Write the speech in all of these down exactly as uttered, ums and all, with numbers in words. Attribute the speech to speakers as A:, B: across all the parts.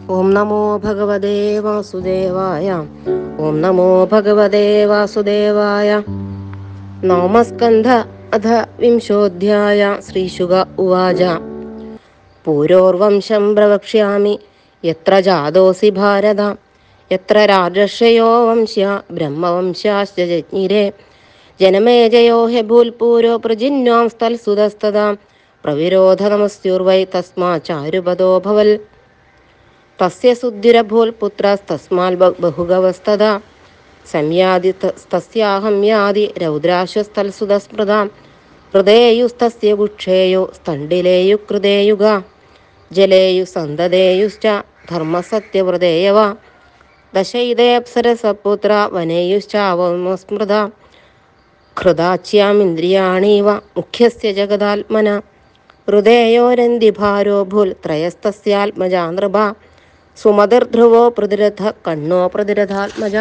A: ഓം നമോ ഭഗവതേ വാസുദേവായ. ഓം നമോ ഭഗവതേ വാസുദേവായ. നവമസ്കന്ധ അഥ വിംശോऽധ്യായ. ശ്രീശുക ഉവാച. പൂരോർവംശം പ്രവക്ഷ്യാമി യത്ര ജാതോऽസി ഭാരത. യത്ര രാജർഷയോ വംശ്യ ബ്രഹ്മവംശാശ്ച ജജ്ഞിരേ. ജനമേജയോ ഹ്യഭൂൽപൂരോ പ്രജിന്വാം സ്ഥൽസുതസ്തദാ. പ്രവിരോധ നമസ്യുർവൈ തസ്മാചാരുപദോ ഭവൽ. തസ്യ സുദ്ധിരഭൂൽപുത്രസ്തസ്മാൽ ബഹുഗവസ്തദാ. സംയാതി തസ്യാഹം യാതി രൗദ്രാശ്വസ്ഥൽസുതസ്മൃതാം. ഹൃദയേയുസ്തസ്യ ഗുക്ഷേയോ സ്തണ്ഡിലേയു കൃതേയുഗ. ജലേയു സന്തതേയുശ്ച ധർമ്മസത്യവ്രതേയവ. ദശൈതേപ്സരസപുത്ര വനേയുശ്ചാവസ്മൃത. ഹൃദാച്യാമിന്ദ്രിയാണീവ മുഖ്യസ്യ ജഗദാത്മന. ഹൃദയോരന്തിഭാരോ ഭൂൽ ത്രയസ്തസ്യാത്മജാ നൃപ. സുമതിർധ്രുവോ പ്രതിരഥ കണ്ണോ പ്രതിരഥാത്മജ.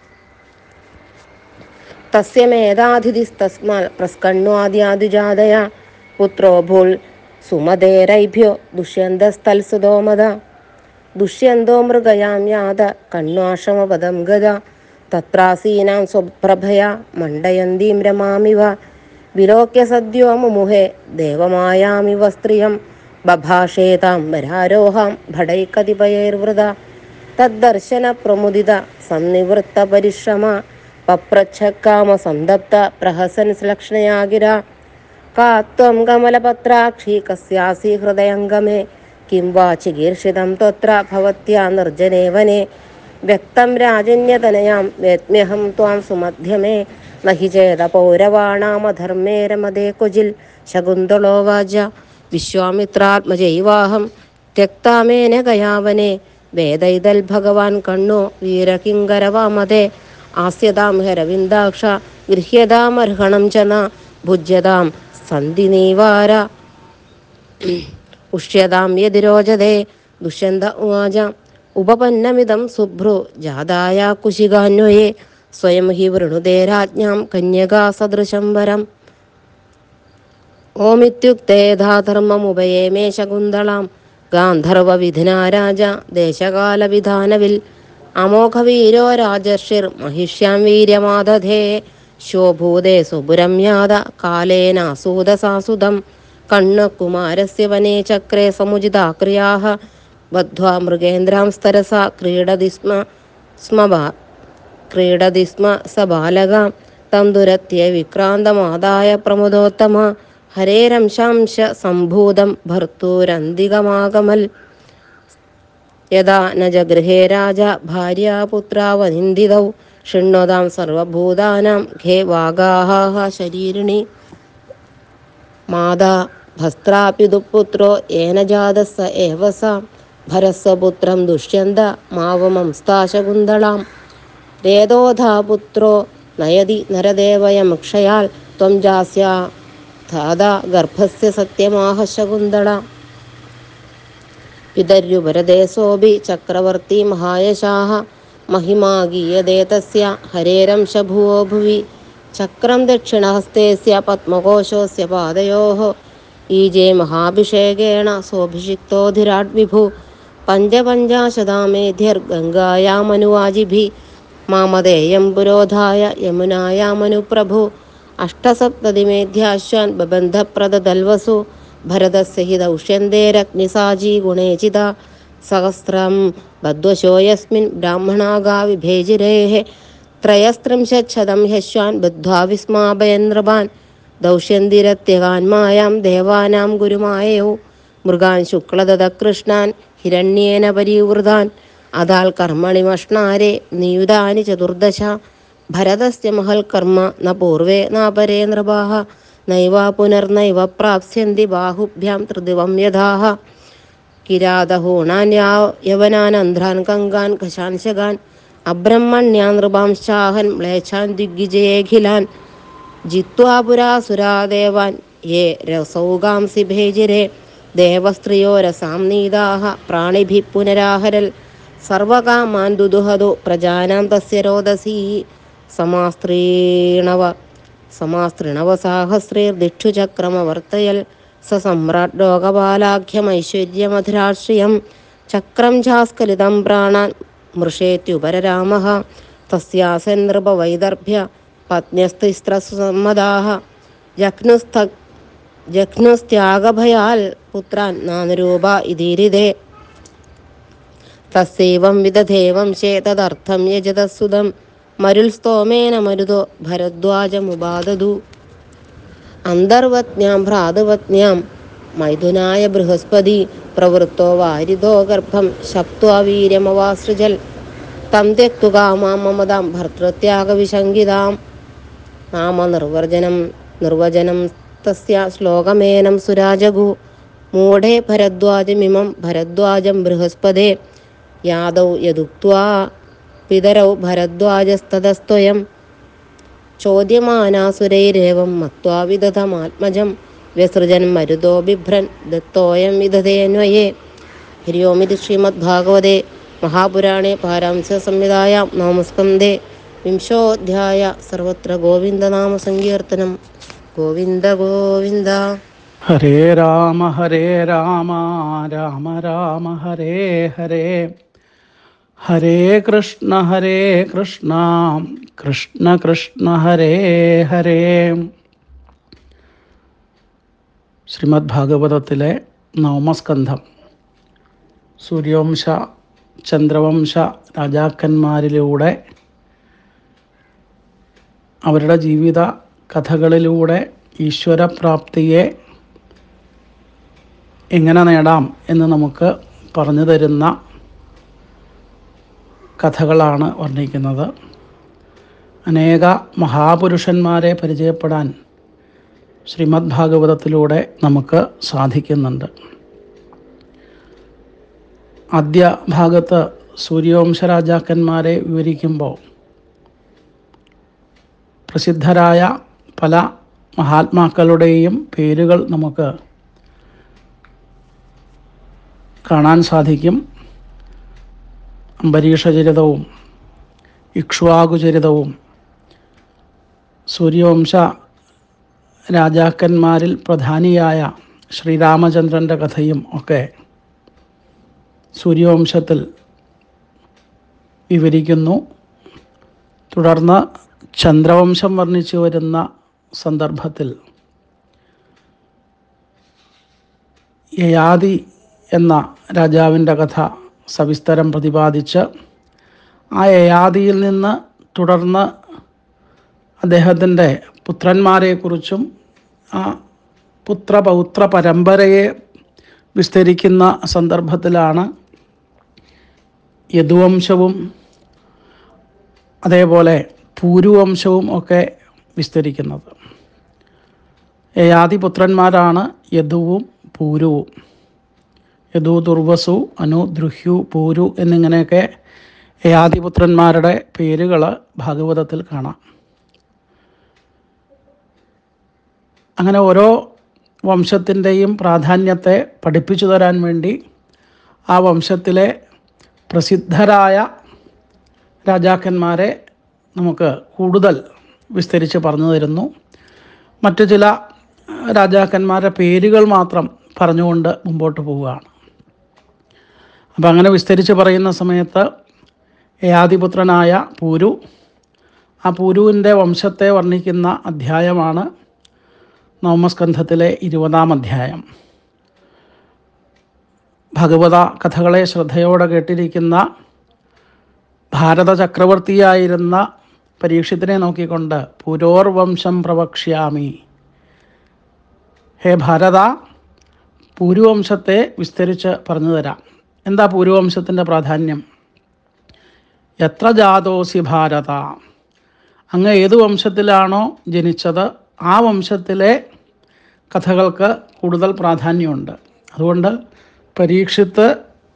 A: തസ്യ മേധാതിഥിസ്തസ്മാൽ പ്രസ്കണ്വാദ്യാദിജാതയ. പുത്രോ ഭൂൽ സുമതേരൈഭ്യോ ദുഷ്യന്തസ്ഥൽസുതോ മത. ദുഷ്യന്തോ മൃഗയാം യാത കണ്വാശ്രമപദം ഗത. തത്രാസീനാം സ്വപ്രഭയാ മണ്ഡയന്തീം രമാമിവ. വിലോക്യ സദ്യോ മുമുഹേ ദേവമായാമിവ സ്ത്രിയം. ബഭാഷേതാം വരാരോഹാം ഭടൈകതിപയൈർവൃത. തദ്ദർശന പ്രമുദിത സന്നിവൃത്ത പരിശ്രമ. പപ്രച്ഛക്കാമ സന്തപ്ത പ്രഹസൻ ശ്ലക്ഷ്ണയാ ഗിര. കാ ത്വം കമലപത്രാക്ഷി കസ്യാസി ഹൃദയംഗമേ. കിം വാ ചികീർഷിതം ത്വത്ര ഭവത്യാ നിർജ്ജനേ വനേ. വ്യക്തം രാജന്യതനയാം വേദ്മ്യഹം ത്വാം സുമധ്യമേ. നഹി ചേത പൗരവാണാമധർമ്മേ രമതേ ക്വചിൽ. ശകുന്തളോവാച. വിശ്വാമിത്രാത്മജൈവാഹം ത്യക്താമേന ഗയാവനേ. വേദൈതൽ ഭഗവാൻ കണ്ണോ വീരകിങ്കരവാമതേ. ആസ്യതാം ഹരവിന്ദാക്ഷ ഗൃഹ്യതാമർഹണം ച ന. ഭുജ്യതാം സന്ധിനീവാര ഉഷ്യതാം യതിരോചതേ. ദുഷ്യന്ത ഉവാച. ഉപപന്നമിദം സുഭ്രു ജാതായ കുശികാന്വയേ. സ്വയം ഹി വൃണുതേ രാജ്ഞാം കന്യകാ സദൃശം വരം. ഓമിത്യുക്തേ ധാധർമ്മമുപയേ മേ ശകുന്തളാം. ഗാന്ധർവവിധിനാ രാജ ദേശകാലവിധാനവിൽ. അമോഘവീരോ രാജർഷിർ മഹിഷ്യാം വീര്യമാദധേ. ശോഭൂതേ സുപുരം യാത കാലേനാസൂതസാസുതം. കണ്വകുമാരസ്യ വനേ ചക്രേ സമുചിതാക്രിയാഃ. ബദ്ധ്വാ മൃഗേന്ദ്രാം സ്തരസാ ക്രീഡതി സ്മ സ്മ ക്രീഡതി സ്മ സ ബാലക. തം ദുരത്യ വിക്രാന്തമാദായ പ്രമുദോത്തമ. ഹരേരംശാംശ സംഭൂതം ഭർത്തൂരന്തികമാഗമൽ. യഥാ ന ജഗൃഹേ രാജ ഭാര്യാപുത്രാവനിന്ദിതൗ. ശൃണ്വതാം സർവഭൂതാനാം ഖേ വാഗാഹ ശരീരിണി. മാതാ ഭസ്ത്രാപി ദുഃപുത്രോ യേന ജാതഃ സ ഏവ സ. ഭരസ്വപുത്രം ദുഷ്യന്ത മാവമംസ്താ ശകുന്തളാം. രേതോധാ പുത്രോ നയതി നരദേവയമക്ഷയാൽ. ത്വം ജാസ്യാ ധാതാ ഗർഭസ്യ സത്യമാഹ ശകുന്തള. പിതര്യുപരദേശോऽപി ചക്രവർത്തി മഹായശാഃ. മഹിമാ ഗീയതേ തസ്യ ഹരേരംശഭുവോ ഭുവി. ചക്രം ദക്ഷിണഹസ്തേസ്യ പത്മകോശോऽസ്യ പാദയോഃ. ഈജേ മഹാഭിഷേകേണ സോഭിഷിക്തോധിരാട് വിഭു. പഞ്ചപഞ്ചാശതാമേധ്യർഗംഗായാമനുവാജിഭിः. മാമതേയം പുരോധായ യമുനായാമനുപ്രഭു. അഷ്ടസപ്തതിമേധ്യാശ്വാൻ ബബന്ധപ്രദദൽവസു. ഭരതസ്യ ഹി ദൗഷ്യന്തേരഗ്നിസാജീ ഗുണേചിത. സഹസ്രം ബദ്ധ്വശോ യസ്മിൻ ബ്രാഹ്മണാഗാ വിഭേജിരേഃ. ത്രയസ്ത്രിംശച്ഛതം ഹ്യശ്വാൻ ബദ്ധ്വാ വിസ്മാപയൻ നൃപാൻ. ദൗഷ്യന്തിരത്യകാൻ മായാം ദേവാനാം ഗുരുമായയോ. മൃഗാൻ ശുക്ലദതകൃഷ്ണാൻ ഹിരണ്യേന പരീവൃതാൻ. അതാൽ കർമ്മണിമഷ്ണാരേ നിയുതാനി ചതുർദശ. ഭരതസ്യ മഹൽ കർമ്മ ന പൂർവേ നാപരേ നൃപാഃ. നൈവാ പുനർനൈവ പ്രാപ്സ്യന്തി ബാഹുഭ്യാം ത്രിദിവം യഥാഃ. കിരാതഹൂണാൻ യവനാൻ അന്ധ്രാൻ കങ്കാൻ കശാൻശകാൻ. അബ്രഹ്മണ്യാൻ നൃപാംശ്ചാഹൻ മ്ലേച്ഛാൻ ദിഗ്വിജയേഖിലാൻ. ജിത്വാ പുരാസുരാദേവാൻ യേ രസൗകാംസി ഭേജിരേ. ദേവസ്ത്രിയോ രസാം നീതാഃ പ്രാണിഭിഃ പുനരാഹരൽ. സർവകാമാൻ ദുദുഹതു പ്രജാനാം തസ്യ രോദസീ. സമാസ്ത്രീണവ സമാസ്തൃണവ സാഹസ്രീർദിക്ഷു ചക്രമവർത്തയൽ. സ സമ്രാട്ട് ലോകപാലാഖ്യമൈശ്വര്യമധുരാശ്രിയം. ചക്രം ഝാസ്കലിതം പ്രാണാൻ മൃഷേത്യുപരരാമഃ തസ്യാസൻ നൃപവൈദർഭ്യ പത്ന്യസ്തിസ്ത്രസമ്മതാഃ ജഘ്നുസ്ത ജഘ്നുസ്ത്യാഗഭയാൽ പുത്രാൻ നാനരൂപ ഇതീരിതേ തസ്സൈവം വിദധേവം ചേതദർത്ഥം യജതസുതം മരുൽ സ്തോമേന മരുതോ ഭരദ്വാജമുപാദതു അന്തർവത്ന്യാം ഭ്രാതൃവത്ന്യാം മൈഥുനായ ബൃഹസ്പതി പ്രവൃത്തോ വാരിധോ ഗർഭം ശപ്ത്വാ വീര്യമവാസൃജൽ തം ത്യക്തുകാമാം മമതാം ഭർതൃത്യാഗവിശങ്കിതാം നാമ നിർവർജനം നിർവചനം തസ്യ ശ്ലോകമേനം സുരാജഗു മൂഢേ ഭരദ്വാജമിമം ഭരദ്വാജം ബൃഹസ്പതേ യാദൗ യദുക്ത്വാ പിതരൗ ഭരദ്വാജസ്തതസ്ത്വയം ചോദ്യമാനാസുരൈരേവം മത്വാ വിദധമാത്മജം വ്യസൃജൻ മരുതോ ബിഭ്രൻ ദത്തോയം വിദധേന്വയേ. ഹരി ഓം. ഇത് ശ്രീമദ്ഭാഗവതേ മഹാപുരാണേ പാരാംശ സംഹിതായാം നവമസ്കന്ധേ വിംശോऽധ്യായ. സർവത്ര ഗോവിന്ദനാമ സങ്കീർത്തനം. ഗോവിന്ദ ഗോവിന്ദ.
B: ഹരേ രാമ ഹരേ രാമ രാമ രാമ ഹരേ ഹരേ ഹരേ കൃഷ്ണ ഹരേ കൃഷ്ണ കൃഷ്ണ കൃഷ്ണ ഹരേ ഹരേ. ശ്രീമദ് ഭാഗവതത്തിലെ നവമസ്കന്ധം സൂര്യവംശ ചന്ദ്രവംശ രാജാക്കന്മാരിലൂടെ അവരുടെ ജീവിത കഥകളിലൂടെ ഈശ്വരപ്രാപ്തിയെ എങ്ങനെ നേടാം എന്ന് നമുക്ക് പറഞ്ഞു തരുന്ന കഥകളാണ് വർണ്ണിക്കുന്നത്. അനേക മഹാപുരുഷന്മാരെ പരിചയപ്പെടാൻ ശ്രീമദ് ഭാഗവതത്തിലൂടെ നമുക്ക് സാധിക്കുന്നുണ്ട്. ആദ്യ ഭാഗത്ത് സൂര്യവംശ രാജാക്കന്മാരെ വിവരിക്കുമ്പോൾ പ്രസിദ്ധരായ പല മഹാത്മാക്കളുടെയും പേരുകൾ നമുക്ക് കാണാൻ സാധിക്കും. അംബരീഷചരിതവും ഇക്ഷ്വാകുചരിതവും സൂര്യവംശ രാജാക്കന്മാരിൽ പ്രധാനിയായ ശ്രീരാമചന്ദ്രൻ്റെ കഥയും ഒക്കെ സൂര്യവംശത്തിൽ വിവരിക്കുന്നു. തുടർന്ന് ചന്ദ്രവംശം വർണ്ണിച്ചു വരുന്ന സന്ദർഭത്തിൽ യയാതി എന്ന രാജാവിൻ്റെ കഥ സവിസ്തരം പ്രതിപാദിച്ച് ആ യയാതിയിൽ നിന്ന് തുടർന്ന് അദ്ദേഹത്തിൻ്റെ പുത്രന്മാരെക്കുറിച്ചും ആ പുത്രപൗത്ര പരമ്പരയെ വിസ്തരിക്കുന്ന സന്ദർഭത്തിലാണ് യദുവംശവും അതേപോലെ പൂരുവംശവും ഒക്കെ വിസ്തരിക്കുന്നത്. യയാതി പുത്രന്മാരാണ് യദുവും പൂരുവും. യദു, ദുർവസു, അനു, ദ്രുഹ്യു, പൂരു എന്നിങ്ങനെയൊക്കെ യയാതിപുത്രന്മാരുടെ പേരുകൾ ഭാഗവതത്തിൽ കാണാം. അങ്ങനെ ഓരോ വംശത്തിൻ്റെയും പ്രാധാന്യത്തെ പഠിപ്പിച്ചു തരാൻ വേണ്ടി ആ വംശത്തിലെ പ്രസിദ്ധരായ രാജാക്കന്മാരെ നമുക്ക് കൂടുതൽ വിസ്തരിച്ച് പറഞ്ഞു തരുന്നു. മറ്റു ചില രാജാക്കന്മാരുടെ പേരുകൾ മാത്രം പറഞ്ഞുകൊണ്ട് മുമ്പോട്ട് പോവുകയാണ്. അപ്പം അങ്ങനെ വിസ്തരിച്ച് പറയുന്ന സമയത്ത് യയാതിപുത്രനായ പൂരു, ആ പൂരുവിൻ്റെ വംശത്തെ വർണ്ണിക്കുന്ന അധ്യായമാണ് നവമസ്കന്ധത്തിലെ ഇരുപതാം അധ്യായം. ഭഗവത കഥകളെ ശ്രദ്ധയോടെ കേട്ടിരിക്കുന്ന ഭാരത ചക്രവർത്തിയായിരുന്ന പരീക്ഷത്തിനെ നോക്കിക്കൊണ്ട് പുരോർവംശം പ്രവക്ഷ്യാമി, ഹേ ഭാരത, പൂരുവംശത്തെ വിസ്തരിച്ച് പറഞ്ഞു തരാം. എന്താ പൂരുവംശത്തിൻ്റെ പ്രാധാന്യം? എത്ര ജാതോസി ഭാരത, അങ്ങ് ഏത് വംശത്തിലാണോ ജനിച്ചത് ആ വംശത്തിലെ കഥകൾക്ക് കൂടുതൽ പ്രാധാന്യമുണ്ട്. അതുകൊണ്ട് പരീക്ഷിത്ത്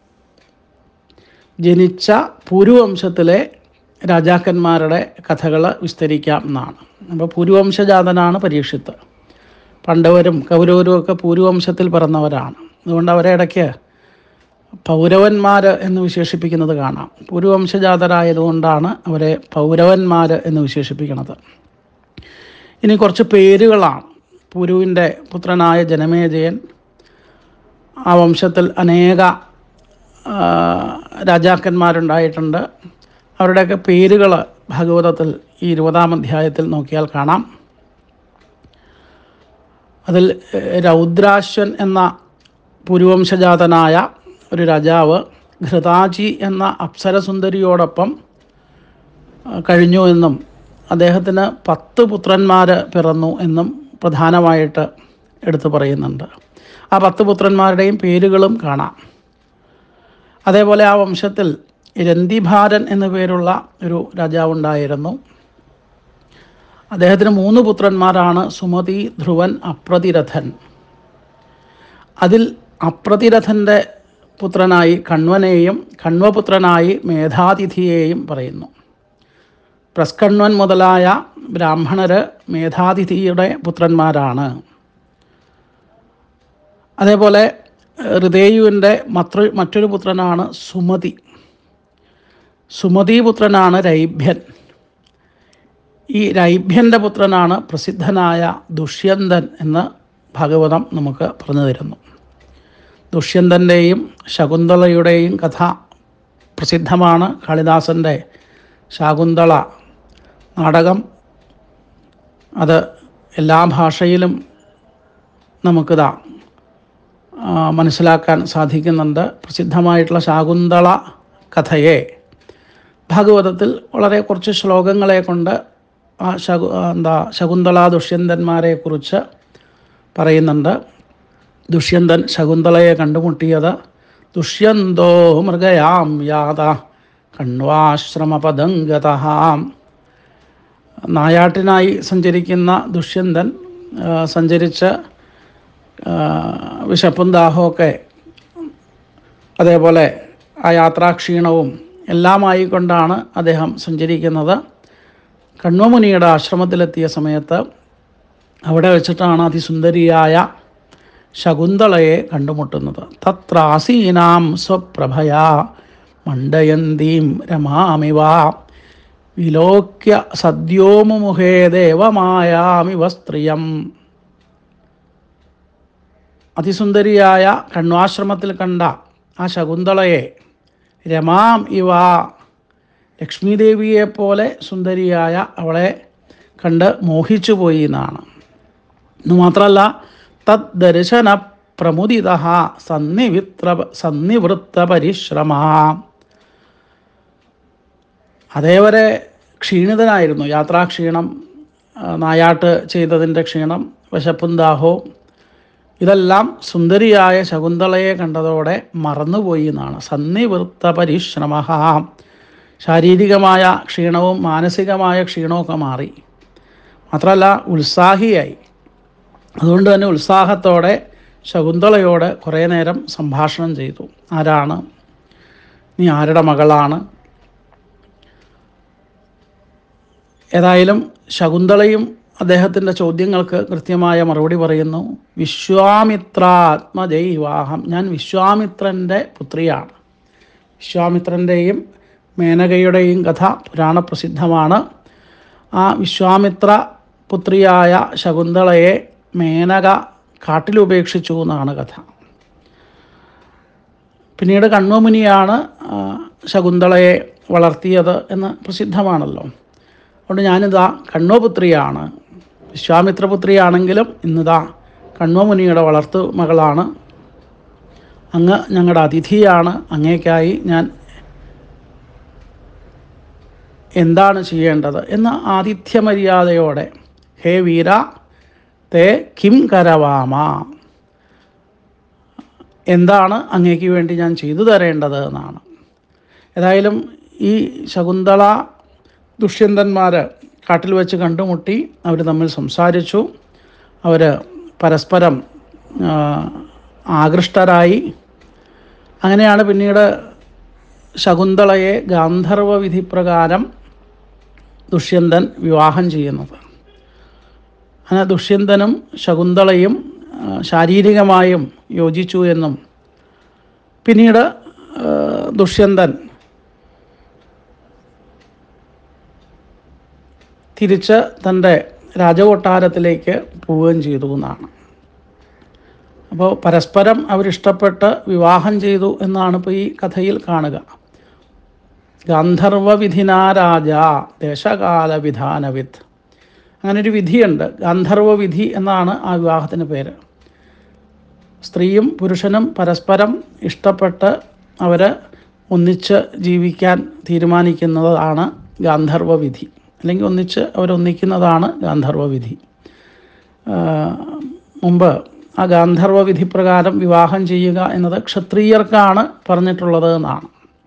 B: ജനിച്ച പൂരുവംശത്തിലെ രാജാക്കന്മാരുടെ കഥകൾ വിസ്തരിക്കാം എന്നാണ്. അപ്പോൾ പൂരുവംശജാതനാണ് പരീക്ഷിത്ത്. പണ്ഡവരും കൗരവരും ഒക്കെ പൂരുവംശത്തിൽ പിറന്നവരാണ്. അതുകൊണ്ട് അവരെ ഇടയ്ക്ക് പൗരവന്മാർ എന്ന് വിശേഷിപ്പിക്കുന്നത് കാണാം. പൂരുവംശജാതരായതുകൊണ്ടാണ് അവരെ പൗരവന്മാർ എന്ന് വിശേഷിപ്പിക്കുന്നത്. ഇനി കുറച്ച് പേരുകളാണ്. പൂരുവിൻ്റെ പുത്രനായ ജനമേജയൻ, ആ വംശത്തിൽ അനേക രാജാക്കന്മാരുണ്ടായിട്ടുണ്ട്. അവരുടെയൊക്കെ പേരുകൾ ഭാഗവതത്തിൽ ഈ ഇരുപതാം അധ്യായത്തിൽ നോക്കിയാൽ കാണാം. അതിൽ രൗദ്രാശ്വൻ എന്ന പുരുവംശജാതനായ ഒരു രാജാവ് ഘൃതാചി എന്ന അപ്സരസുന്ദരിയോടൊപ്പം കഴിഞ്ഞു എന്നും അദ്ദേഹത്തിന് പത്ത് പുത്രന്മാർ പിറന്നു എന്നും പ്രധാനമായിട്ട് എടുത്തു പറയുന്നുണ്ട്. ആ പത്ത് പുത്രന്മാരുടെയും പേരുകളും കാണാം. അതേപോലെ ആ വംശത്തിൽ രന്തിഭാരൻ എന്നു പേരുള്ള ഒരു രാജാവുണ്ടായിരുന്നു. അദ്ദേഹത്തിന് മൂന്ന് പുത്രന്മാരാണ്, സുമതി, ധ്രുവൻ, അപ്രതിരഥൻ. അതിൽ അപ്രതിരഥൻ്റെ പുത്രനായി കണ്വനെയും കണ്വപുത്രനായി മേധാതിഥിയെയും പറയുന്നു. പ്രസ്കണ്വൻ മുതലായ ബ്രാഹ്മണർ മേധാതിഥിയുടെ പുത്രന്മാരാണ്. അതേപോലെ ഋതേയുവിൻ്റെ മറ്റൊരു മറ്റൊരു പുത്രനാണ് സുമതി. സുമതി പുത്രനാണ് രൈഭ്യൻ. ഈ രൈഭ്യൻ്റെ പുത്രനാണ് പ്രസിദ്ധനായ ദുഷ്യന്തൻ എന്ന് ഭാഗവതം നമുക്ക് പറഞ്ഞു തരുന്നു. ദുഷ്യന്തൻ്റെയും ശകുന്തളയുടെയും കഥ പ്രസിദ്ധമാണ്. കാളിദാസൻ്റെ ശാകുന്തള നാടകം അത് എല്ലാ ഭാഷയിലും നമുക്കിതാ മനസ്സിലാക്കാൻ സാധിക്കുന്നുണ്ട്. പ്രസിദ്ധമായിട്ടുള്ള ശാകുന്തള കഥയെ ഭാഗവതത്തിൽ വളരെ കുറച്ച് ശ്ലോകങ്ങളെ കൊണ്ട് ആ ശകു എന്താ ശകുന്തള ദുഷ്യന്തന്മാരെക്കുറിച്ച് പറയുന്നുണ്ട്. ദുഷ്യന്തൻ ശകുന്തളയെ കണ്ടുമുട്ടിയത് ദുഷ്യന്തോ മൃഗയാം യാത കണ്വാശ്രമപദംഗതഃ. നായാട്ടിനായി സഞ്ചരിക്കുന്ന ദുഷ്യന്തൻ സഞ്ചരിച്ച് വിശപ്പും ദാഹമൊക്കെ അതേപോലെ ആ യാത്രാക്ഷീണവും എല്ലാമായി കൊണ്ടാണ് അദ്ദേഹം സഞ്ചരിക്കുന്നത്. കണ്വമുനിയുടെ ആശ്രമത്തിലെത്തിയ സമയത്ത് അവിടെ വെച്ചിട്ടാണ് അതിസുന്ദരിയായ ശകുന്തളയെ കണ്ടുമുട്ടുന്നത്. തത്രാസീനാം സ്വപ്രഭയാ മണ്ഡയന്തീം രമാമിവ വിലോക്യ സദ്യോമുമുഖേ ദേവമായാമിവ സ്ത്രിയം. അതിസുന്ദരിയായ കണ്വാശ്രമത്തിൽ കണ്ട ആ ശകുന്തളയെ രമാം ഇവ, ലക്ഷ്മീദേവിയെപ്പോലെ സുന്ദരിയായ അവളെ കണ്ട് മോഹിച്ചു പോയി എന്നാണ്. എന്ന് മാത്രമല്ല, തദ്ദർശന പ്രമുദിത സന്നിവിത്ര സന്നിവൃത്ത പരിശ്രമ. അതേവരെ ക്ഷീണിതനായിരുന്നു. യാത്രാക്ഷീണം, നായാട്ട് ചെയ്തതിൻ്റെ ക്ഷീണം, വിശപ്പും ദാഹവും ഇതെല്ലാം സുന്ദരിയായ ശകുന്തളയെ കണ്ടതോടെ മറന്നുപോയി എന്നാണ്. സന്നിവൃത്ത പരിശ്രമ. ശാരീരികമായ ക്ഷീണവും മാനസികമായ ക്ഷീണമൊക്കെ മാറി. മാത്രമല്ല ഉത്സാഹിയായി. അതുകൊണ്ട് തന്നെ ഉത്സാഹത്തോടെ ശകുന്തളയോട് കുറേ നേരം സംഭാഷണം ചെയ്തു. ആരാണ് നീ? ആരുടെ മകളാണ്? ഏതായാലും ശകുന്തളയും അദ്ദേഹത്തിൻ്റെ ചോദ്യങ്ങൾക്ക് കൃത്യമായ മറുപടി പറയുന്നു. വിശ്വാമിത്രാത്മജൈവാഹം, ഞാൻ വിശ്വാമിത്രൻ്റെ പുത്രിയാണ്. വിശ്വാമിത്രൻ്റെയും മേനകയുടെയും കഥ പുരാണപ്രസിദ്ധമാണ്. ആ വിശ്വാമിത്ര പുത്രിയായ ശകുന്തളയെ മേനക കാട്ടിലുപേക്ഷിച്ചു എന്നാണ് കഥ. പിന്നീട് കണ്വമുനിയാണ് ശകുന്തളയെ വളർത്തിയത് എന്ന് പ്രസിദ്ധമാണല്ലോ. അതുകൊണ്ട് ഞാനിതാ കണ്വപുത്രിയാണ്. വിശ്വാമിത്രപുത്രിയാണെങ്കിലും ഇന്നിതാ കണ്വമുനിയുടെ വളർത്തു മകളാണ്. അങ്ങ് ഞങ്ങളുടെ അതിഥിയാണ്. അങ്ങേക്കായി ഞാൻ എന്താണ് ചെയ്യേണ്ടത് എന്ന് ആതിഥ്യമര്യാദയോടെ, ഹേ വീര തേ കിം കരവാമ, എന്താണ് അങ്ങേക്ക് വേണ്ടി ഞാൻ ചെയ്തു തരേണ്ടത് എന്നാണ്. ഏതായാലും ഈ ശകുന്തള ദുഷ്യന്തന്മാർ കാട്ടിൽ വെച്ച് കണ്ടുമുട്ടി. അവർ തമ്മിൽ സംസാരിച്ചു. അവർ പരസ്പരം ആകൃഷ്ടരായി. അങ്ങനെയാണ് പിന്നീട് ശകുന്തളയെ ഗാന്ധർവ വിധിപ്രകാരം ദുഷ്യന്തൻ വിവാഹം ചെയ്യുന്നത്. അങ്ങനെ ദുഷ്യന്തനും ശകുന്തളയും ശാരീരികമായും യോജിച്ചു എന്നും പിന്നീട് ദുഷ്യന്തൻ തിരിച്ച് തൻ്റെ രാജകൊട്ടാരത്തിലേക്ക് പോവുകയും ചെയ്തു എന്നാണ്. അപ്പോൾ പരസ്പരം അവരിഷ്ടപ്പെട്ട് വിവാഹം ചെയ്തു എന്നാണ് ഇപ്പോൾ ഈ കഥയിൽ കാണുക. ഗാന്ധർവവിധിനാ രാജ ദേശകാല വിധാനവിത്ത്, അങ്ങനൊരു വിധിയുണ്ട്. ഗാന്ധർവവിധി എന്നാണ് ആ വിവാഹത്തിന് പേര്. സ്ത്രീയും പുരുഷനും പരസ്പരം ഇഷ്ടപ്പെട്ട് അവർ ഒന്നിച്ച് ജീവിക്കാൻ തീരുമാനിക്കുന്നതാണ് ഗാന്ധർവവിധി, അല്ലെങ്കിൽ ഒന്നിച്ച് അവരൊന്നിക്കുന്നതാണ് ഗാന്ധർവവിധി. മുമ്പ് ആ ഗാന്ധർവവിധി പ്രകാരം വിവാഹം ചെയ്യുക എന്നത് ക്ഷത്രിയർക്കാണ് പറഞ്ഞിട്ടുള്ളത് എന്നാണ്.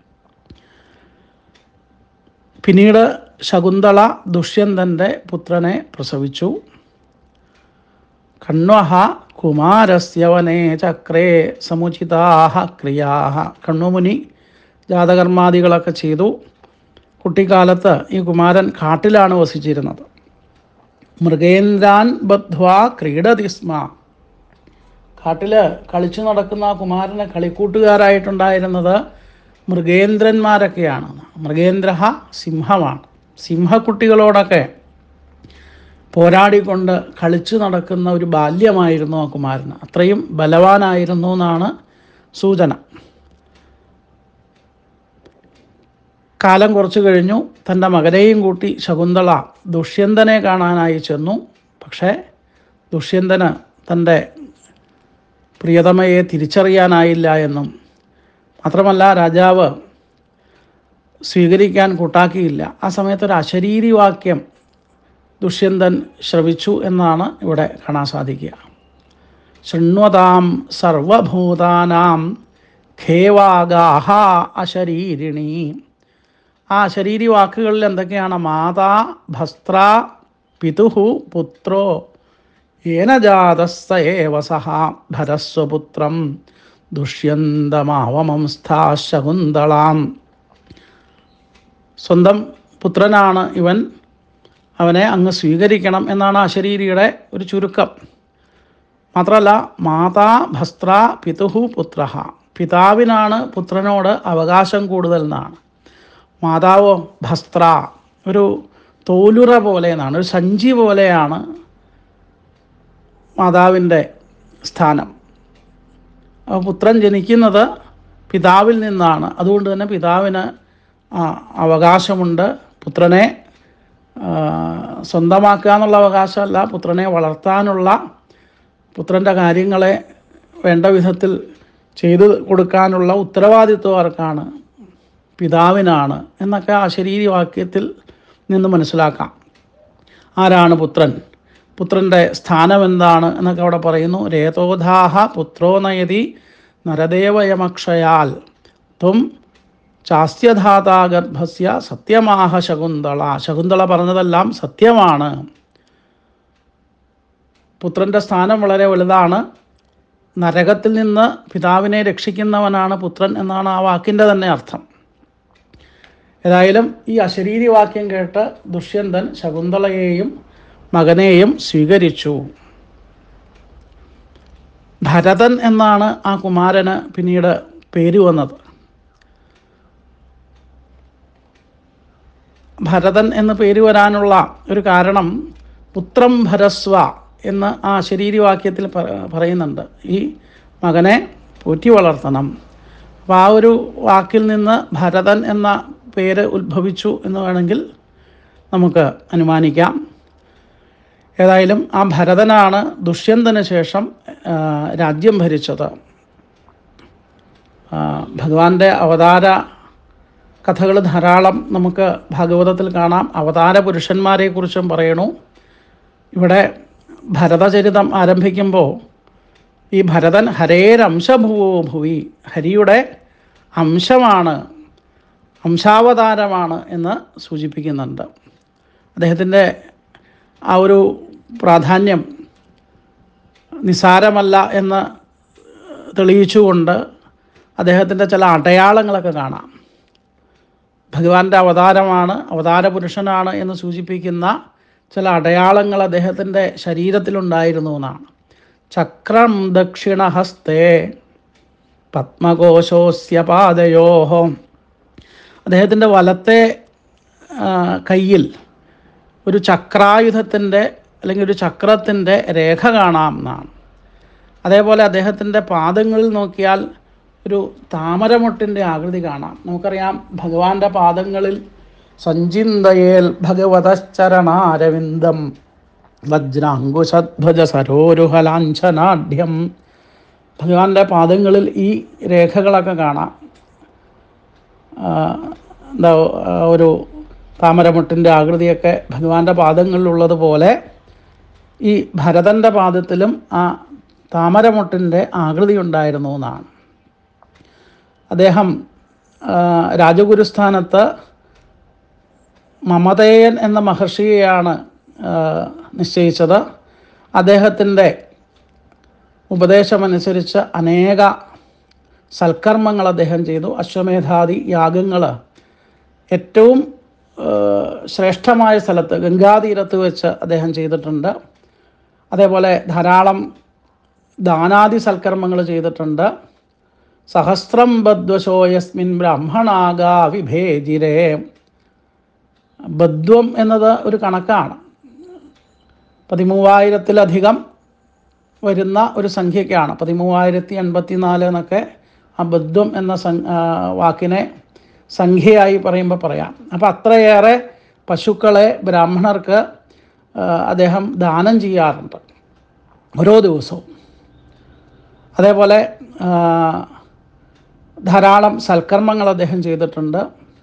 B: പിന്നീട് ശകുന്തള ദുഷ്യന്തൻ്റെ പുത്രനെ പ്രസവിച്ചു. കണ്വഹ കുമാരസ്യവനേ ചക്രേ സമുചിതാഹ ക്രിയാഹ. കണ്വമുനി ജാതകർമാദികളൊക്കെ ചെയ്തു. കുട്ടിക്കാലത്ത് ഈ കുമാരൻ കാട്ടിലാണ് വസിച്ചിരുന്നത്. മൃഗേന്ദ്രാൻ ബദ്ധ്വാ ക്രീഡതി സ്മ. കാട്ടിൽ കളിച്ചു നടക്കുന്ന ആ കുമാരന് കളിക്കൂട്ടുകാരായിട്ടുണ്ടായിരുന്നത് മൃഗേന്ദ്രന്മാരൊക്കെയാണ്. മൃഗേന്ദ്ര സിംഹമാണ്. സിംഹക്കുട്ടികളോടൊക്കെ പോരാടിക്കൊണ്ട് കളിച്ചു നടക്കുന്ന ഒരു ബാല്യമായിരുന്നു ആ കുമാരന്. അത്രയും ബലവാനായിരുന്നു എന്നാണ് സൂചന. കാലം കുറച്ചു കഴിഞ്ഞു. തൻ്റെ മകനെയും കൂട്ടി ശകുന്തള ദുഷ്യന്തനെ കാണാനായി ചെന്നു. പക്ഷേ ദുഷ്യന്തന് തൻ്റെ പ്രിയതമയെ തിരിച്ചറിയാനായില്ല എന്നും മാത്രമല്ല രാജാവ് സ്വീകരിക്കാൻ കൂട്ടാക്കിയില്ല. ആ സമയത്തൊരു അശരീരി വാക്യം ദുഷ്യന്തൻ ശ്രവിച്ചു എന്നാണ് ഇവിടെ കാണാൻ സാധിക്കുക. ശൃണ്വതാം സർവഭൂതാനാം ഖേവാഗാഹ അശരീരിണി. ആ അശരീരി വാക്കുകളിൽ എന്തൊക്കെയാണ്? മാതാ ഭസ്ത്ര പിതുഹു പുത്രോ യേന ജാതസ്സ ഏവ സഹ ഭരസ്വപുത്രം ദുഷ്യന്തമാവമംസ്ഥാ ശകുന്തളാം. സ്വന്തം പുത്രനാണ് ഇവൻ, അവനെ അങ്ങ് സ്വീകരിക്കണം എന്നാണ് അശരീരിയുടെ ഒരു ചുരുക്കം. മാത്രമല്ല മാതാ ഭസ്ത്ര പിതുഹു പുത്ര, പിതാവിനാണ് പുത്രനോട് അവകാശം കൂടുതൽ എന്നാണ്. മാതാവോ ഭസ്ത്ര, ഒരു തോലുറ പോലെ എന്നാണ്, ഒരു സഞ്ചി പോലെയാണ് മാതാവിൻ്റെ സ്ഥാനം. പുത്രൻ ജനിക്കുന്നത് പിതാവിൽ നിന്നാണ്. അതുകൊണ്ട് തന്നെ പിതാവിന് അവകാശമുണ്ട്. പുത്രനെ സ്വന്തമാക്കുക എന്നുള്ള അവകാശമല്ല, പുത്രനെ വളർത്താനുള്ള, പുത്രൻ്റെ കാര്യങ്ങളെ വേണ്ട വിധത്തിൽ ചെയ്തു കൊടുക്കാനുള്ള ഉത്തരവാദിത്വം ആർക്കാണ്? പിതാവിനാണ് എന്നൊക്കെ ആ ശരീരി വാക്യത്തിൽ നിന്ന് മനസ്സിലാക്കാം. ആരാണ് പുത്രൻ? പുത്രൻ്റെ സ്ഥാനം എന്താണ് എന്നൊക്കെ അവിടെ പറയുന്നു. രേതോധാഹ പുത്രോ നയതി നരദേവയമക്ഷയാൽ ത്വം ചാസ്യധാതാ ഗർഭസ്യ സത്യമാഹ ശകുന്തള. ശകുന്തള പറഞ്ഞതെല്ലാം സത്യമാണ്. പുത്രൻ്റെ സ്ഥാനം വളരെ വലുതാണ്. നരകത്തിൽ നിന്ന് പിതാവിനെ രക്ഷിക്കുന്നവനാണ് പുത്രൻ എന്നാണ് ആ വാക്കിൻ്റെ തന്നെ അർത്ഥം. ഏതായാലും ഈ അശരീരി വാക്യം കേട്ട് ദുഷ്യന്തൻ ശകുന്തളയെയും മകനെയും സ്വീകരിച്ചു. ഭരതൻ എന്നാണ് ആ കുമാരന് പിന്നീട് പേര് വന്നത്. ഭരതൻ എന്ന് പേര് വരാനുള്ള ഒരു കാരണം പുത്രം ഭരസ്വ എന്ന് ആ ശരീരി വാക്യത്തിൽ പറയുന്നുണ്ട്. ഈ മകനെ പോറ്റി വളർത്തണം. അപ്പോൾ ആ ഒരു വാക്കിൽ നിന്ന് ഭരതൻ എന്ന പേര് ഉത്ഭവിച്ചു എന്ന് വേണമെങ്കിൽ നമുക്ക് അനുമാനിക്കാം. ഏതായാലും ആ ഭരതനാണ് ദുഷ്യന്തന് ശേഷം രാജ്യം ഭരിച്ചത്. ഭഗവാന്റെ അവതാര കഥകൾ ധാരാളം നമുക്ക് ഭാഗവതത്തിൽ കാണാം. അവതാര പുരുഷന്മാരെക്കുറിച്ചും പറയണു. ഇവിടെ ഭരതചരിതം ആരംഭിക്കുമ്പോൾ ഈ ഭരതൻ ഹരേരംശഭുവോ ഭുവി, ഹരിയുടെ അംശമാണ്, അംശാവതാരമാണ് എന്ന് സൂചിപ്പിക്കുന്നുണ്ട്. അദ്ദേഹത്തിൻ്റെ ആ ഒരു പ്രാധാന്യം നിസാരമല്ല എന്ന് തെളിയിച്ചുകൊണ്ട് അദ്ദേഹത്തിൻ്റെ ചില അടയാളങ്ങളൊക്കെ കാണാം. ഭഗവാന്റെ അവതാരമാണ്, അവതാര പുരുഷനാണ് എന്ന് സൂചിപ്പിക്കുന്ന ചില അടയാളങ്ങൾ അദ്ദേഹത്തിൻ്റെ ശരീരത്തിലുണ്ടായിരുന്നു എന്നാണ്. ചക്രം ദക്ഷിണഹസ്തേ പത്മകോശോസ്യ പാദയോഹോ. അദ്ദേഹത്തിൻ്റെ വലത്തെ കയ്യിൽ ഒരു ചക്രായുധത്തിൻ്റെ അല്ലെങ്കിൽ ഒരു ചക്രത്തിൻ്റെ രേഖ കാണാം എന്നാണ്. അതേപോലെ അദ്ദേഹത്തിൻ്റെ പാദങ്ങളിൽ നോക്കിയാൽ ഒരു താമരമൊട്ടിൻ്റെ ആകൃതി കാണാം. നമുക്കറിയാം ഭഗവാന്റെ പാദങ്ങളിൽ സഞ്ചിന്തയേൽ ഭഗവതശ്ചരണാരവിന്ദം വജ്രാങ്കുശധ്വജ സരോരുഹലാഞ്ചനാഢ്യം. ഭഗവാന്റെ പാദങ്ങളിൽ ഈ രേഖകളൊക്കെ കാണാം. എന്താ ഒരു താമരമുട്ടിൻ്റെ ആകൃതിയൊക്കെ ഭഗവാന്റെ പാദങ്ങളിലുള്ളതുപോലെ ഈ ഭരതൻ്റെ പാദത്തിലും ആ താമരമുട്ടിൻ്റെ ആകൃതി ഉണ്ടായിരുന്നു എന്നാണ്. അദ്ദേഹം രാജഗുരുസ്ഥാനത്ത് മമതേയൻ എന്ന മഹർഷിയെയാണ് നിശ്ചയിച്ചത്. അദ്ദേഹത്തിൻ്റെ ഉപദേശമനുസരിച്ച് അനേക സൽക്കർമ്മങ്ങൾ അദ്ദേഹം ചെയ്തു. അശ്വമേധാദി യാഗങ്ങൾ ഏറ്റവും ശ്രേഷ്ഠമായ സ്ഥലത്ത് ഗംഗാതീരത്ത് വെച്ച് അദ്ദേഹം ചെയ്തിട്ടുണ്ട്. അതേപോലെ ധാരാളം ദാനാദി സൽക്കർമ്മങ്ങൾ ചെയ്തിട്ടുണ്ട്. സഹസ്രം ബദ്വശോ യസ്മിൻ ബ്രഹ്മണാഗാ വിഭേജിരേ. ബദ്വം എന്നത് ഒരു കണക്കാണ്. പതിമൂവായിരത്തിലധികം വരുന്ന ഒരു സംഖ്യയ്ക്കാണ്. പതിമൂവായിരത്തി എൺപത്തി നാല് എന്നൊക്കെ ആ ബദ്വം എന്ന വാക്കിനെ സംഖ്യയായി പറയുമ്പോൾ പറയാം. അപ്പോൾ അത്രയേറെ പശുക്കളെ ബ്രാഹ്മണർക്ക് അദ്ദേഹം ദാനം ചെയ്യാറുണ്ട് ഓരോ ദിവസവും. അതേപോലെ ധാരാളം സൽക്കർമ്മങ്ങൾ അദ്ദേഹം ചെയ്തിട്ടുണ്ട്.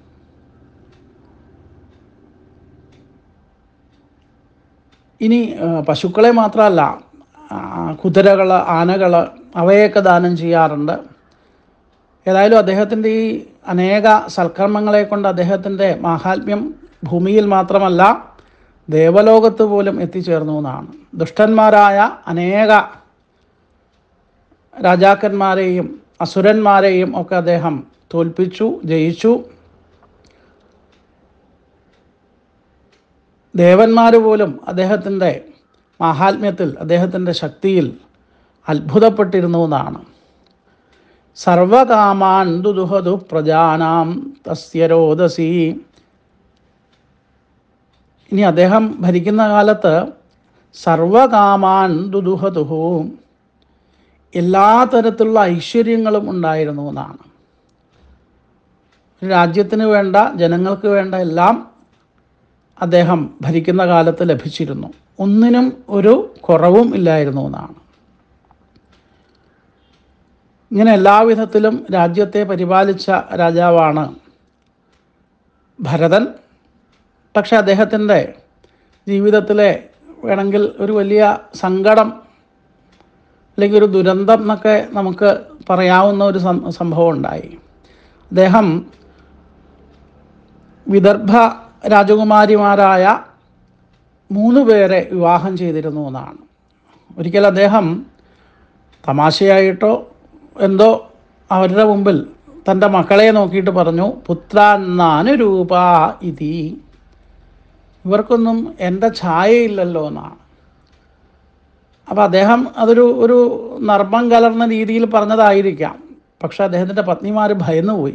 B: ഇനി പശുക്കളെ മാത്രമല്ല, കുതിരകൾ, ആനകൾ, അവയൊക്കെ ദാനം ചെയ്യാറുണ്ട്. ഏതായാലും അദ്ദേഹത്തിൻ്റെ ഈ അനേക സൽക്കർമ്മങ്ങളെ കൊണ്ട് അദ്ദേഹത്തിൻ്റെ മാഹാത്മ്യം ഭൂമിയിൽ മാത്രമല്ല ദേവലോകത്ത് പോലും എത്തിച്ചേർന്നു എന്നാണ്. ദുഷ്ടന്മാരായ അനേക രാജാക്കന്മാരെയും അസുരന്മാരെയും ഒക്കെ അദ്ദേഹം തോൽപ്പിച്ചു, ജയിച്ചു. ദേവന്മാർ പോലും അദ്ദേഹത്തിൻ്റെ മാഹാത്മ്യത്തിൽ, അദ്ദേഹത്തിൻ്റെ ശക്തിയിൽ അത്ഭുതപ്പെട്ടിരുന്നു എന്നാണ്. സർവകാമാൻ ദുദുഹതു പ്രജാനാം തസ്യ രോദസി. ഇനി അദ്ദേഹം ഭരിക്കുന്ന കാലത്ത് സർവകാമാൻ ദുദുഹതുഹു, എല്ലാ തരത്തിലുള്ള ഐശ്വര്യങ്ങളും ഉണ്ടായിരുന്നു എന്നാണ്. രാജ്യത്തിന് വേണ്ട, ജനങ്ങൾക്ക് വേണ്ട എല്ലാം അദ്ദേഹം ഭരിക്കുന്ന കാലത്ത് ലഭിച്ചിരുന്നു. ഒന്നിനും ഒരു കുറവും ഇല്ലായിരുന്നു എന്നാണ്. ഇങ്ങനെ എല്ലാവിധത്തിലും രാജ്യത്തെ പരിപാലിച്ച രാജാവാണ് ഭരതൻ. പക്ഷെ അദ്ദേഹത്തിൻ്റെ ജീവിതത്തിലെ വേണമെങ്കിൽ ഒരു വലിയ സങ്കടം അല്ലെങ്കിൽ ഒരു ദുരന്തം എന്നൊക്കെ നമുക്ക് പറയാവുന്ന ഒരു സംഭവം ഉണ്ടായി. അദ്ദേഹം വിദർഭ രാജകുമാരിമാരായ മൂന്ന് പേരെ വിവാഹം ചെയ്തിരുന്നു എന്നാണ്. ഒരിക്കൽ അദ്ദേഹം തമാശയായിട്ടോ എന്തോ അവരുടെ മുമ്പിൽ തൻ്റെ മക്കളെ നോക്കിയിട്ട് പറഞ്ഞു, പുത്രാനാനുരൂപ ഇതി. ഇവർക്കൊന്നും എൻ്റെ ഛായയില്ലല്ലോ എന്നാണ്. അപ്പോൾ അദ്ദേഹം അതൊരു ഒരു നർമ്മം കലർന്ന രീതിയിൽ പറഞ്ഞതായിരിക്കാം. പക്ഷെ അദ്ദേഹത്തിൻ്റെ പത്നിമാർ ഭയന്നുപോയി.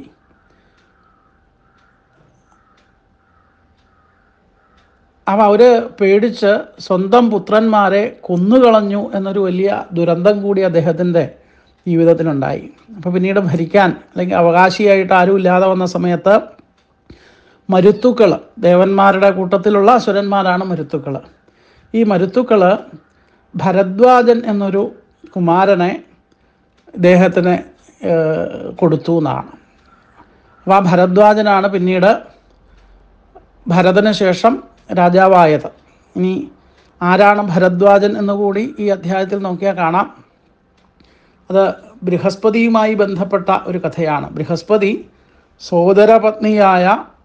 B: അപ്പം അവർ പേടിച്ച് സ്വന്തം പുത്രന്മാരെ കൊന്നുകളഞ്ഞു എന്നൊരു വലിയ ദുരന്തം കൂടി അദ്ദേഹത്തിൻ്റെ ജീവിതത്തിലുണ്ടായി. അപ്പോൾ പിന്നീട് ഭരിക്കാൻ അല്ലെങ്കിൽ അവകാശിയായിട്ട് ആരും ഇല്ലാതെ വന്ന സമയത്ത് മരുത്തുക്കൾ, ദേവന്മാരുടെ കൂട്ടത്തിലുള്ള അസുരന്മാരാണ് മരുത്തുക്കൾ. ഈ മരുത്തുക്കൾ ഭരദ്വാജൻ എന്നൊരു കുമാരനെ ഇദ്ദേഹത്തിന് കൊടുത്തു എന്നാണ്. അപ്പോൾ ആ ഭരദ്വാജനാണ് പിന്നീട് ഭരതന് ശേഷം രാജാവായത്. ഇനി ആരാണ് ഭരദ്വാജൻ എന്നുകൂടി ഈ അധ്യായത്തിൽ നോക്കിയാൽ കാണാം. അത് ബൃഹസ്പതിയുമായി ബന്ധപ്പെട്ട ഒരു കഥയാണ്. ബൃഹസ്പതി സോദരപത്നിയായ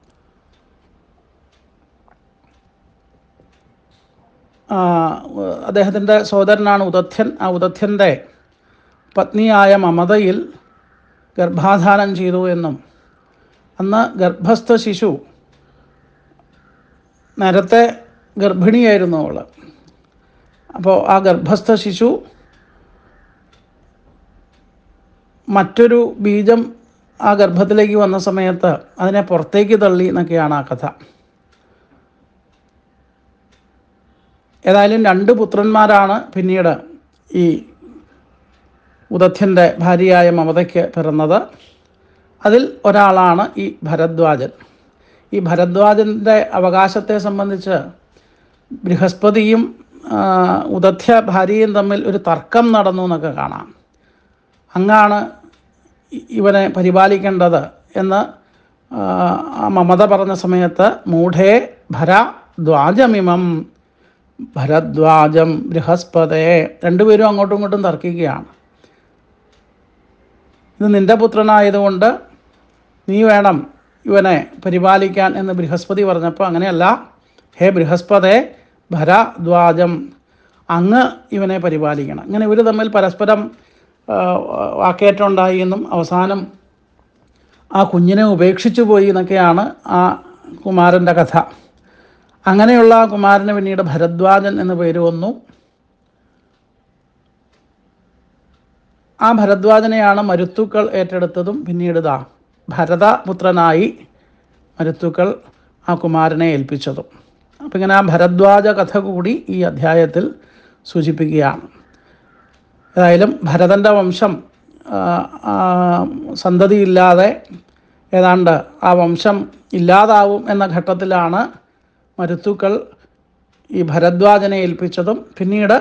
B: അദ്ദേഹത്തിൻ്റെ സോദരനാണ് ഉദധ്യൻ. ആ ഉദധ്യൻ്റെ പത്നിയായ മമതയിൽ ഗർഭാധാനം ചെയ്തു എന്നും അന്ന് ഗർഭസ്ഥ ശിശു നേരത്തെ ഗർഭിണിയായിരുന്നു അവൾ. അപ്പോൾ ആ ഗർഭസ്ഥ ശിശു മറ്റൊരു ബീജം ആ ഗർഭത്തിലേക്ക് വന്ന സമയത്ത് അതിനെ പുറത്തേക്ക് തള്ളി എന്നൊക്കെയാണ് ആ കഥ. ഏതായാലും രണ്ട് പുത്രന്മാരാണ് പിന്നീട് ഈ ഉദധ്യൻ്റെ ഭാര്യയായ മമതയ്ക്ക് പിറന്നത്. അതിൽ ഒരാളാണ് ഈ ഭരദ്വാജൻ. ഈ ഭരദ്വാജൻ്റെ അവകാശത്തെ സംബന്ധിച്ച് ബൃഹസ്പതിയും ഉദധ്യ ഭാര്യയും തമ്മിൽ ഒരു തർക്കം നടന്നു എന്നൊക്കെ കാണാം. അങ്ങാണ് ഇവനെ പരിപാലിക്കേണ്ടത് എന്ന് മമത പറഞ്ഞ സമയത്ത് മൂഢേ ഭരദ്വാജമിമം ഭരദ്വാജം ബൃഹസ്പതേ, രണ്ടുപേരും അങ്ങോട്ടും ഇങ്ങോട്ടും തർക്കിക്കുകയാണ്. ഇത് നിൻ്റെ പുത്രനായതുകൊണ്ട് നീ വേണം ഇവനെ പരിപാലിക്കാൻ എന്ന് ബൃഹസ്പതി പറഞ്ഞപ്പോൾ അങ്ങനെയല്ല, ഹേ ബൃഹസ്പതേ ഭരദ്വാജം, അങ്ങ് ഇവനെ പരിപാലിക്കണം. ഇങ്ങനെ ഇവർ തമ്മിൽ പരസ്പരം വാക്കേറ്റം ഉണ്ടായി എന്നും അവസാനം ആ കുഞ്ഞിനെ ഉപേക്ഷിച്ചു പോയി എന്നൊക്കെയാണ് ആ കുമാരൻ്റെ കഥ. അങ്ങനെയുള്ള ആ കുമാരന് പിന്നീട് ഭരദ്വാജൻ എന്ന പേര് വന്നു. ആ ഭരദ്വാജനെയാണ് മരുത്തുക്കൾ ഏറ്റെടുത്തതും. പിന്നീട് ഇതാ ഭരതപുത്രനായി മരുത്തുക്കൾ ആ കുമാരനെ ഏൽപ്പിച്ചതും. അപ്പം ഇങ്ങനെ ആ ഭരദ്വാജ കഥ കൂടി ഈ അധ്യായത്തിൽ സൂചിപ്പിക്കുകയാണ്. ഏതായാലും ഭരതൻ്റെ വംശം സന്തതിയില്ലാതെ ഏതാണ്ട് ആ വംശം ഇല്ലാതാവും എന്ന ഘട്ടത്തിലാണ് മരുത്തുക്കൾ ഈ ഭരദ്വാജനെ ഏൽപ്പിച്ചതും. പിന്നീട്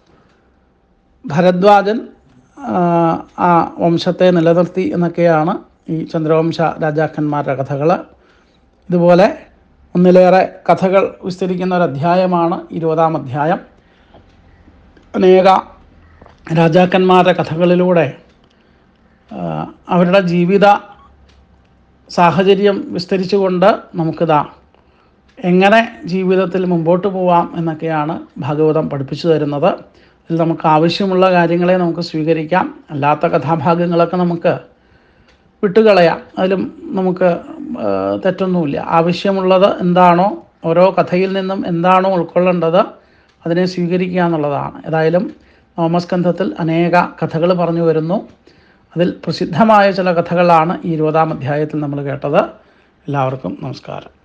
B: ഭരദ്വാജൻ ആ വംശത്തെ നിലനിർത്തി എന്നൊക്കെയാണ് ഈ ചന്ദ്രവംശ രാജാക്കന്മാരുടെ കഥകൾ. ഇതുപോലെ ഒന്നിലേറെ കഥകൾ വിസ്തരിക്കുന്ന ഒരു അധ്യായമാണ് ഇരുപതാം അധ്യായം. അനേക രാജാക്കന്മാരുടെ കഥകളിലൂടെ അവരുടെ ജീവിത സാഹചര്യം വിസ്തരിച്ചുകൊണ്ട് നമുക്കിതാ എങ്ങനെ ജീവിതത്തിൽ മുമ്പോട്ട് പോവാം എന്നൊക്കെയാണ് ഭാഗവതം പഠിപ്പിച്ചു തരുന്നത്. ഇതിൽ നമുക്ക് ആവശ്യമുള്ള കാര്യങ്ങളെ നമുക്ക് സ്വീകരിക്കാം, അല്ലാത്ത കഥാഭാഗങ്ങളൊക്കെ നമുക്ക് വിട്ടുകളയാം. അതിലും നമുക്ക് തെറ്റൊന്നുമില്ല. ആവശ്യമുള്ളത് എന്താണോ, ഓരോ കഥയിൽ നിന്നും എന്താണോ ഉൾക്കൊള്ളേണ്ടത് അതിനെ സ്വീകരിക്കുക എന്നുള്ളതാണ്. ഏതായാലും നവമസ്കന്ധത്തിൽ അനേക കഥകൾ പറഞ്ഞു വരുന്നു. അതിൽ പ്രസിദ്ധമായ ചില കഥകളാണ് ഈ ഇരുപതാം അധ്യായത്തിൽ നമ്മൾ കേട്ടത്. എല്ലാവർക്കും നമസ്കാരം.